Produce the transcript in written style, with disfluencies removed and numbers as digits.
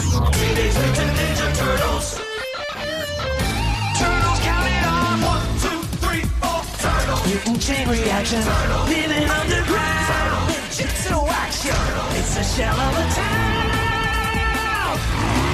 Teenage Mutant Ninja Turtles. Turtles count it off. 1, 2, 3, 4. Turtles. Mutant chain reaction. Turtles. Living underground. Turtles. Ninjutsu action. Turtles. It's a shell of a town.